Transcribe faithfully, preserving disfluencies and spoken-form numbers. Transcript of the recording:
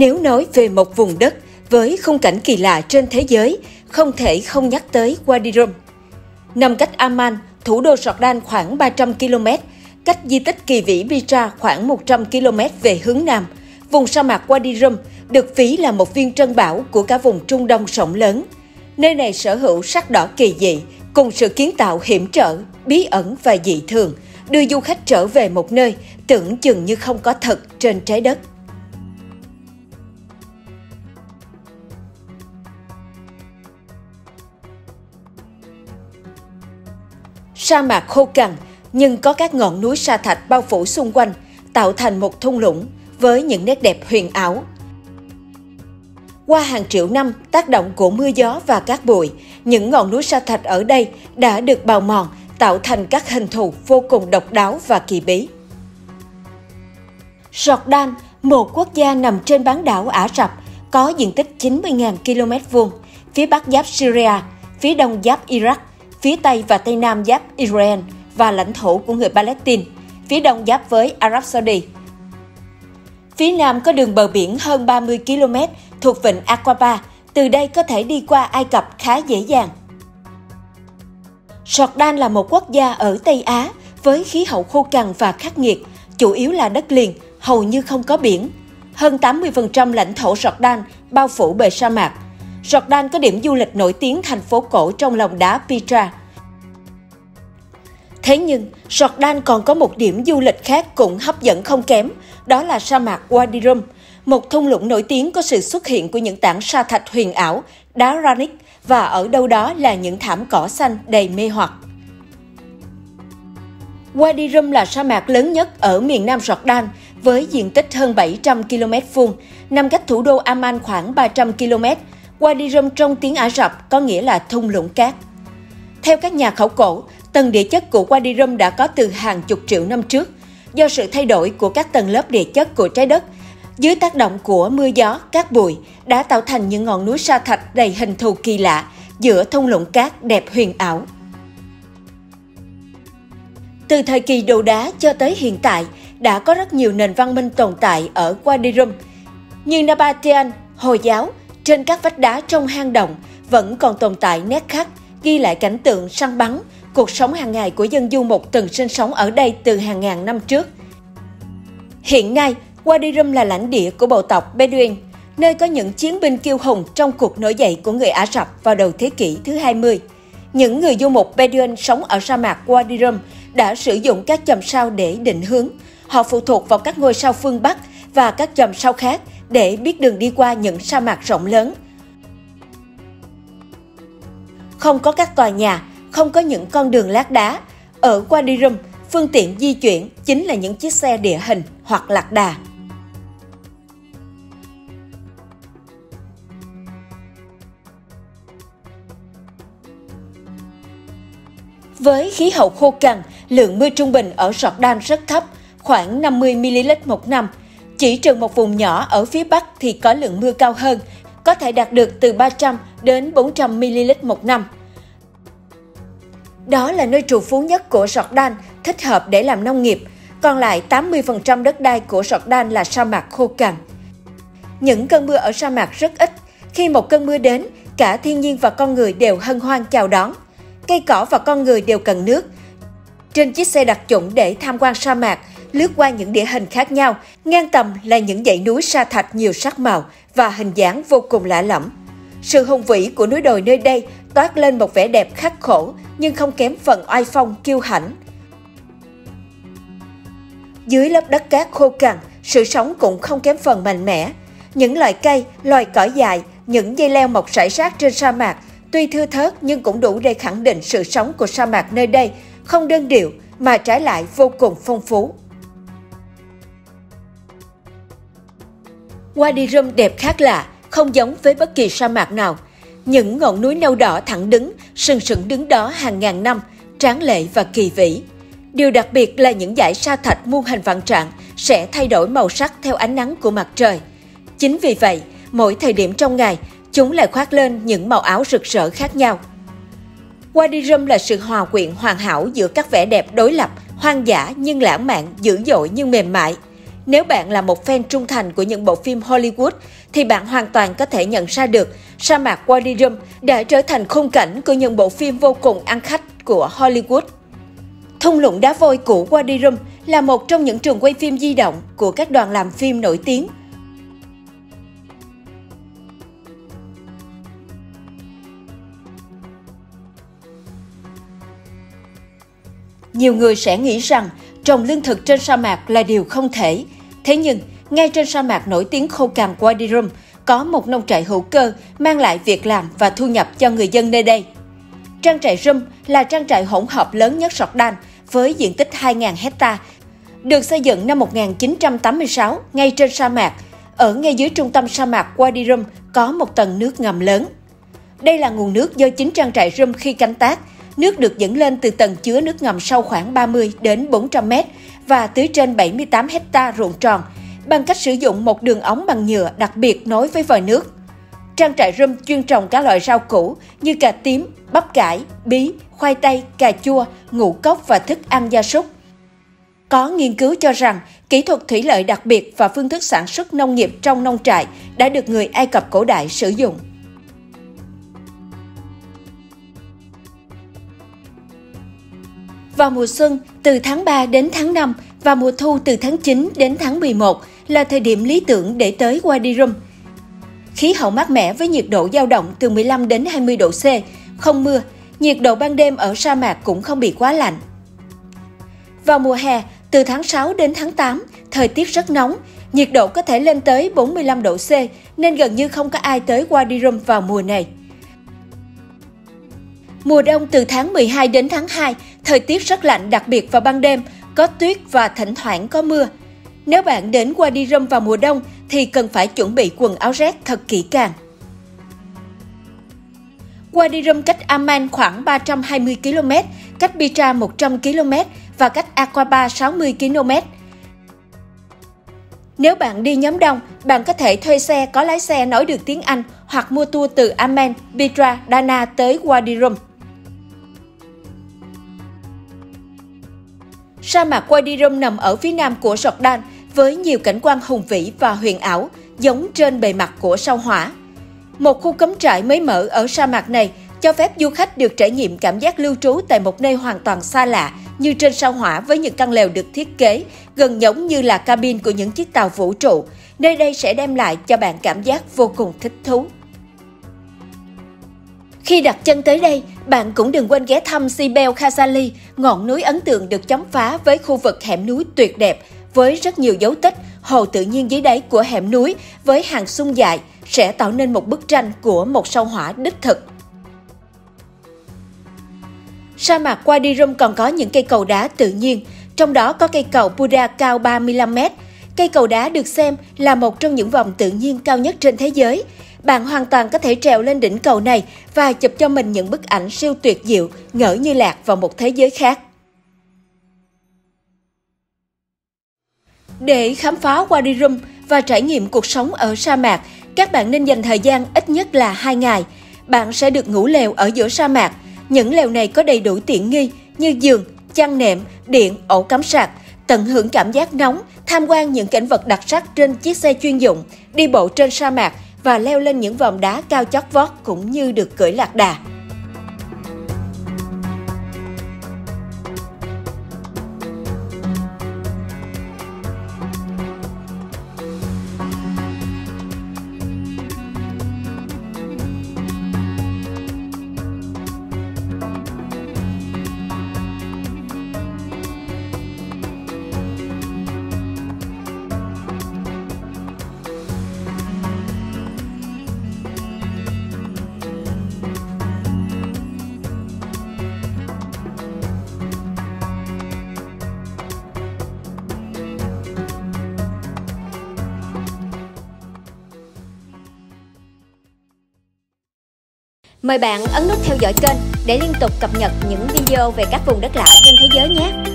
Nếu nói về một vùng đất với khung cảnh kỳ lạ trên thế giới, không thể không nhắc tới Wadi Rum. Nằm cách Amman, thủ đô Jordan khoảng ba trăm ki lô mét, cách di tích kỳ vĩ Petra khoảng một trăm ki lô mét về hướng Nam, vùng sa mạc Wadi Rum được ví là một viên trân bảo của cả vùng Trung Đông rộng lớn. Nơi này sở hữu sắc đỏ kỳ dị, cùng sự kiến tạo hiểm trở, bí ẩn và dị thường, đưa du khách trở về một nơi tưởng chừng như không có thật trên trái đất. Sa mạc khô cằn nhưng có các ngọn núi sa thạch bao phủ xung quanh, tạo thành một thung lũng với những nét đẹp huyền ảo. Qua hàng triệu năm tác động của mưa gió và cát bụi, những ngọn núi sa thạch ở đây đã được bào mòn, tạo thành các hình thù vô cùng độc đáo và kỳ bí. Jordan, một quốc gia nằm trên bán đảo Ả Rập, có diện tích chín mươi nghìn ki lô mét vuông, phía bắc giáp Syria, phía đông giáp Iraq, phía tây và tây nam giáp Israel và lãnh thổ của người Palestine, phía đông giáp với Ả Rập Saudi. Phía nam có đường bờ biển hơn ba mươi ki lô mét thuộc vịnh Aqaba, từ đây có thể đi qua Ai Cập khá dễ dàng. Jordan là một quốc gia ở Tây Á với khí hậu khô cằn và khắc nghiệt, chủ yếu là đất liền, hầu như không có biển. Hơn tám mươi phần trăm lãnh thổ Jordan bao phủ bởi sa mạc. Jordan có điểm du lịch nổi tiếng thành phố cổ trong lòng đá Petra. Thế nhưng, Jordan còn có một điểm du lịch khác cũng hấp dẫn không kém, đó là sa mạc Wadi Rum, một thung lũng nổi tiếng có sự xuất hiện của những tảng sa thạch huyền ảo, đá granite và ở đâu đó là những thảm cỏ xanh đầy mê hoặc. Wadi Rum là sa mạc lớn nhất ở miền nam Jordan với diện tích hơn bảy trăm ki lô mét vuông, nằm cách thủ đô Amman khoảng ba trăm ki lô mét. Wadi Rum trong tiếng Ả Rập có nghĩa là thung lũng cát. Theo các nhà khảo cổ, tầng địa chất của Wadi Rum đã có từ hàng chục triệu năm trước. Do sự thay đổi của các tầng lớp địa chất của trái đất, dưới tác động của mưa gió, cát bụi, đã tạo thành những ngọn núi sa thạch đầy hình thù kỳ lạ giữa thung lũng cát đẹp huyền ảo. Từ thời kỳ đồ đá cho tới hiện tại, đã có rất nhiều nền văn minh tồn tại ở Wadi Rum, như Nabatean, Hồi giáo. Trên các vách đá trong hang động vẫn còn tồn tại nét khắc ghi lại cảnh tượng săn bắn, cuộc sống hàng ngày của dân du mục từng sinh sống ở đây từ hàng ngàn năm trước. Hiện nay, Wadi Rum là lãnh địa của bộ tộc Bedouin, nơi có những chiến binh kiêu hùng trong cuộc nổi dậy của người Ả Rập vào đầu thế kỷ thứ hai mươi. Những người du mục Bedouin sống ở sa mạc Wadi Rum đã sử dụng các chòm sao để định hướng. Họ phụ thuộc vào các ngôi sao phương Bắc và các chòm sao khác để biết đường đi qua những sa mạc rộng lớn. Không có các tòa nhà, không có những con đường lát đá. Ở Wadi Rum, phương tiện di chuyển chính là những chiếc xe địa hình hoặc lạc đà. Với khí hậu khô cằn, lượng mưa trung bình ở Jordan rất thấp, khoảng năm mươi mi li lít một năm. Chỉ trừ một vùng nhỏ ở phía Bắc thì có lượng mưa cao hơn, có thể đạt được từ ba trăm đến bốn trăm mi li lít một năm. Đó là nơi trù phú nhất của Jordan, thích hợp để làm nông nghiệp, còn lại tám mươi phần trăm đất đai của Jordan là sa mạc khô cằn. Những cơn mưa ở sa mạc rất ít, khi một cơn mưa đến, cả thiên nhiên và con người đều hân hoan chào đón. Cây cỏ và con người đều cần nước. Trên chiếc xe đặc chủng để tham quan sa mạc, lướt qua những địa hình khác nhau, ngang tầm là những dãy núi sa thạch nhiều sắc màu và hình dáng vô cùng lạ lẫm. Sự hùng vĩ của núi đồi nơi đây toát lên một vẻ đẹp khắc khổ nhưng không kém phần oai phong kiêu hãnh. Dưới lớp đất cát khô cằn, sự sống cũng không kém phần mạnh mẽ. Những loài cây, loài cỏ dại, những dây leo mọc rải rác trên sa mạc, tuy thưa thớt nhưng cũng đủ để khẳng định sự sống của sa mạc nơi đây không đơn điệu mà trái lại vô cùng phong phú. Wadi Rum đẹp khác lạ, không giống với bất kỳ sa mạc nào. Những ngọn núi nâu đỏ thẳng đứng, sừng sững đứng đó hàng ngàn năm, tráng lệ và kỳ vĩ. Điều đặc biệt là những dải sa thạch muôn hình vạn trạng sẽ thay đổi màu sắc theo ánh nắng của mặt trời. Chính vì vậy, mỗi thời điểm trong ngày, chúng lại khoác lên những màu áo rực rỡ khác nhau. Wadi Rum là sự hòa quyện hoàn hảo giữa các vẻ đẹp đối lập, hoang dã nhưng lãng mạn, dữ dội nhưng mềm mại. Nếu bạn là một fan trung thành của những bộ phim Hollywood, thì bạn hoàn toàn có thể nhận ra được sa mạc Wadi Rum đã trở thành khung cảnh của những bộ phim vô cùng ăn khách của Hollywood. Thung lũng đá vôi của Wadi Rum là một trong những trường quay phim di động của các đoàn làm phim nổi tiếng. Nhiều người sẽ nghĩ rằng trồng lương thực trên sa mạc là điều không thể. Thế nhưng, ngay trên sa mạc nổi tiếng khô cằn Wadi Rum có một nông trại hữu cơ mang lại việc làm và thu nhập cho người dân nơi đây. Trang trại Rum là trang trại hỗn hợp lớn nhất Jordan với diện tích hai nghìn hecta, được xây dựng năm một nghìn chín trăm tám mươi sáu ngay trên sa mạc. Ở ngay dưới trung tâm sa mạc Wadi Rum có một tầng nước ngầm lớn. Đây là nguồn nước do chính trang trại Rum khi canh tác. Nước được dẫn lên từ tầng chứa nước ngầm sâu khoảng ba mươi đến bốn trăm mét và tưới trên bảy mươi tám hecta ruộng tròn bằng cách sử dụng một đường ống bằng nhựa đặc biệt nối với vòi nước. Trang trại Rum chuyên trồng các loại rau củ như cà tím, bắp cải, bí, khoai tây, cà chua, ngũ cốc và thức ăn gia súc. Có nghiên cứu cho rằng kỹ thuật thủy lợi đặc biệt và phương thức sản xuất nông nghiệp trong nông trại đã được người Ai Cập cổ đại sử dụng. Vào mùa xuân, từ tháng ba đến tháng năm và mùa thu từ tháng chín đến tháng mười một là thời điểm lý tưởng để tới Wadi Rum. Khí hậu mát mẻ với nhiệt độ dao động từ mười lăm đến hai mươi độ C, không mưa, nhiệt độ ban đêm ở sa mạc cũng không bị quá lạnh. Vào mùa hè, từ tháng sáu đến tháng tám, thời tiết rất nóng, nhiệt độ có thể lên tới bốn mươi lăm độ C nên gần như không có ai tới Wadi Rum vào mùa này. Mùa đông từ tháng mười hai đến tháng hai, thời tiết rất lạnh đặc biệt vào ban đêm, có tuyết và thỉnh thoảng có mưa. Nếu bạn đến Wadi Rum vào mùa đông thì cần phải chuẩn bị quần áo rét thật kỹ càng. Wadi Rum cách Amman khoảng ba trăm hai mươi ki lô mét, cách Petra một trăm ki lô mét và cách Aqaba sáu mươi ki lô mét. Nếu bạn đi nhóm đông, bạn có thể thuê xe có lái xe nói được tiếng Anh hoặc mua tour từ Amman, Petra, Dana tới Wadi Rum. Sa mạc Wadi Rum nằm ở phía nam của Jordan với nhiều cảnh quan hùng vĩ và huyền ảo, giống trên bề mặt của sao Hỏa. Một khu cắm trại mới mở ở sa mạc này cho phép du khách được trải nghiệm cảm giác lưu trú tại một nơi hoàn toàn xa lạ như trên sao Hỏa với những căn lều được thiết kế gần giống như là cabin của những chiếc tàu vũ trụ. Nơi đây sẽ đem lại cho bạn cảm giác vô cùng thích thú. Khi đặt chân tới đây, bạn cũng đừng quên ghé thăm Sibel Khazali, ngọn núi ấn tượng được chống phá với khu vực hẻm núi tuyệt đẹp với rất nhiều dấu tích, hồ tự nhiên dưới đáy của hẻm núi với hàng sung dại sẽ tạo nên một bức tranh của một sao Hỏa đích thực. Sa mạc Wadi Rum còn có những cây cầu đá tự nhiên, trong đó có cây cầu Buddha cao ba mươi lăm mét. Cây cầu đá được xem là một trong những vòng tự nhiên cao nhất trên thế giới. Bạn hoàn toàn có thể trèo lên đỉnh cầu này và chụp cho mình những bức ảnh siêu tuyệt diệu, ngỡ như lạc vào một thế giới khác. Để khám phá Wadi Rum và trải nghiệm cuộc sống ở sa mạc, các bạn nên dành thời gian ít nhất là hai ngày. Bạn sẽ được ngủ lều ở giữa sa mạc. Những lều này có đầy đủ tiện nghi như giường, chăn nệm, điện, ổ cắm sạc. Tận hưởng cảm giác nóng, tham quan những cảnh vật đặc sắc trên chiếc xe chuyên dụng, đi bộ trên sa mạc và leo lên những vòm đá cao chót vót cũng như được cưỡi lạc đà. Mời bạn ấn nút theo dõi kênh để liên tục cập nhật những video về các vùng đất lạ trên thế giới nhé!